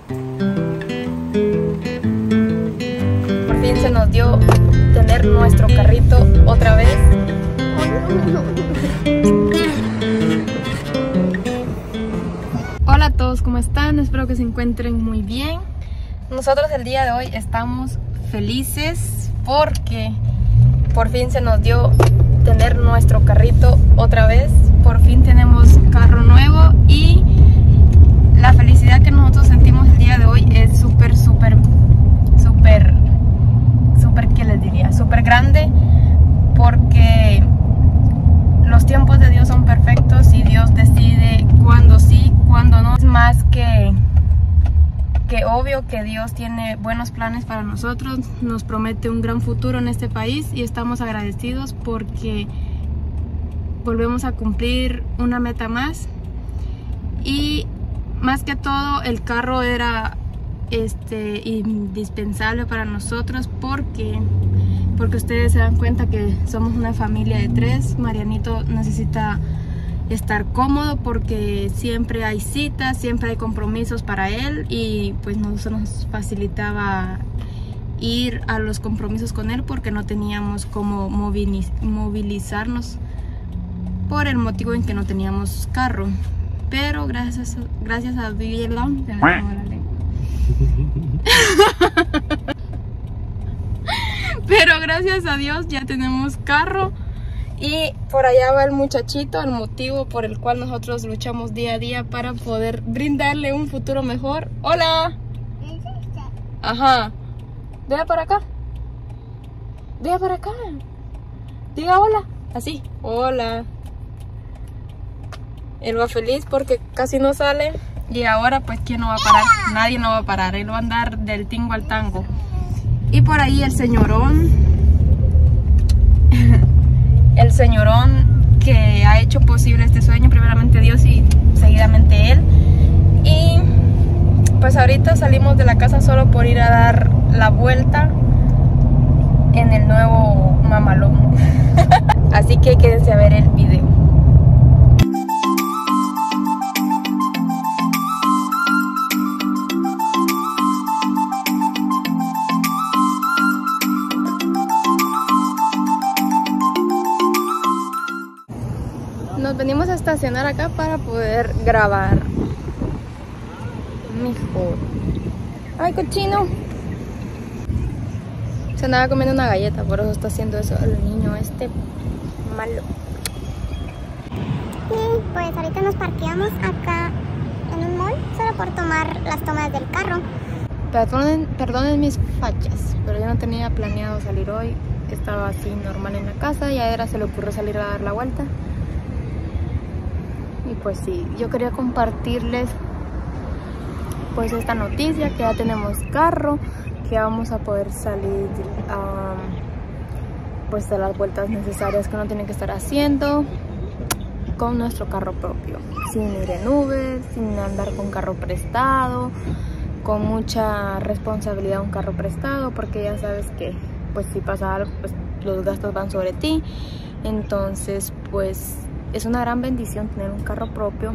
Por fin se nos dio tener nuestro carrito otra vez. Hola a todos, ¿cómo están? Espero que se encuentren muy bien. Nosotros el día de hoy estamos felices porque por fin se nos dio tener nuestro carrito otra vez. Por fin tenemos carro nuevo y la felicidad que nosotros sentimos el día de hoy es súper, ¿qué les diría? Súper grande, porque los tiempos de Dios son perfectos y Dios decide cuándo sí, cuándo no. Es más que obvio que Dios tiene buenos planes para nosotros, nos promete un gran futuro en este país y estamos agradecidos porque volvemos a cumplir una meta más. Y más que todo el carro era indispensable para nosotros porque ustedes se dan cuenta que somos una familia de 3. Marianito necesita estar cómodo porque siempre hay citas, siempre hay compromisos para él y pues nos facilitaba ir a los compromisos con él porque no teníamos cómo movilizarnos por el motivo en que no teníamos carro. Pero gracias a Dios, pero gracias a Dios ya tenemos carro. Y por allá va el muchachito, el motivo por el cual nosotros luchamos día a día para poder brindarle un futuro mejor. ¡Hola! Ajá. Vea para acá. Vea para acá. Diga hola. Así. Hola. Él va feliz porque casi no sale. Y ahora pues ¿quién no va a parar? Nadie no va a parar. Él va a andar del tingo al tango. Y por ahí el señorón. El señorón que ha hecho posible este sueño, primeramente Dios y seguidamente él. Y pues ahorita salimos de la casa solo por ir a dar la vuelta en el nuevo mamalón. Así que quédense a ver el video. Nos venimos a estacionar acá para poder grabar mejor. ¡Ay, cochino! Se andaba comiendo una galleta, por eso está haciendo eso el niño malo. Y pues ahorita nos parqueamos acá en un mall solo por tomar las tomas del carro. Perdonen mis fachas, pero yo no tenía planeado salir hoy. Estaba así normal en la casa y a Edra se le ocurrió salir a dar la vuelta. Y pues sí, yo quería compartirles pues esta noticia, que ya tenemos carro, que vamos a poder salir pues de las vueltas necesarias que uno tiene que estar haciendo con nuestro carro propio, sin ir en Uber, sin andar con carro prestado, con mucha responsabilidad un carro prestado, porque ya sabes que pues si pasa algo pues los gastos van sobre ti. Entonces pues es una gran bendición tener un carro propio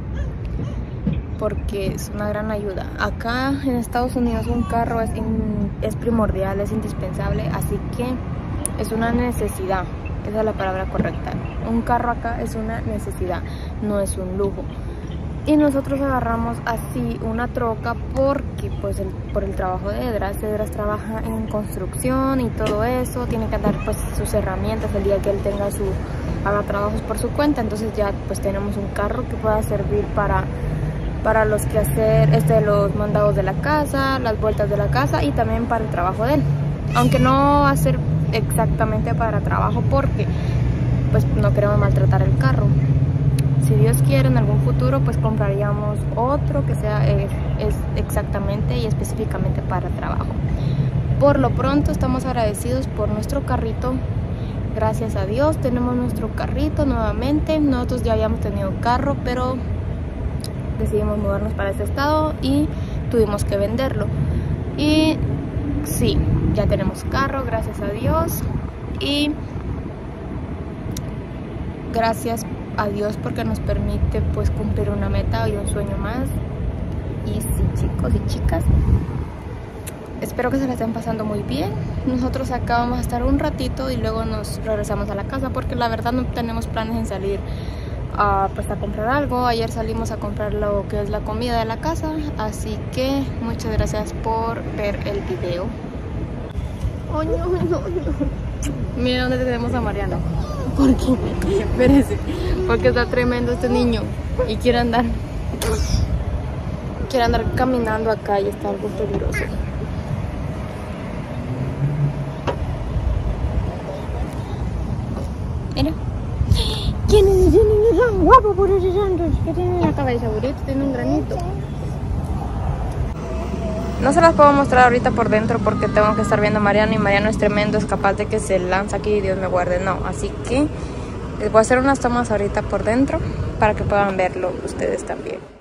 porque es una gran ayuda. Acá en Estados Unidos un carro es primordial, es indispensable, así que es una necesidad. Esa es la palabra correcta. Un carro acá es una necesidad, no es un lujo. Y nosotros agarramos así una troca porque pues por el trabajo de Edras. Edras trabaja en construcción y todo eso, tiene que andar pues sus herramientas el día que él haga trabajos por su cuenta. Entonces ya pues tenemos un carro que pueda servir para los quehacer, los mandados de la casa, las vueltas de la casa y también para el trabajo de él. Aunque no va a ser exactamente para trabajo porque pues no queremos maltratar el carro. Si Dios quiere, en algún futuro pues compraríamos otro que sea es exactamente y específicamente para trabajo. Por lo pronto estamos agradecidos por nuestro carrito. Gracias a Dios tenemos nuestro carrito nuevamente. Nosotros ya habíamos tenido carro, pero decidimos mudarnos para este estado y tuvimos que venderlo. Y sí, ya tenemos carro, gracias a Dios. Y gracias a Dios porque nos permite pues cumplir una meta y un sueño más. Y sí, chicos y chicas, espero que se la estén pasando muy bien. Nosotros acá vamos a estar un ratito y luego nos regresamos a la casa, porque la verdad no tenemos planes en salir pues a comprar algo. Ayer salimos a comprar lo que es la comida de la casa, así que muchas gracias por ver el video. Oh, no. Miren dónde tenemos a Mariano. ¿Por qué? Espérese. Porque está tremendo este niño y quiere andar caminando acá y está algo peligroso. Mira. ¿Quién es ese niño tan guapo por ese santos? ¿Qué tiene en la cabeza, bonito? Tiene un granito. No se las puedo mostrar ahorita por dentro porque tengo que estar viendo a Mariano, y Mariano es tremendo, es capaz de que se lanza aquí y Dios me guarde. No, así que les voy a hacer unas tomas ahorita por dentro para que puedan verlo ustedes también.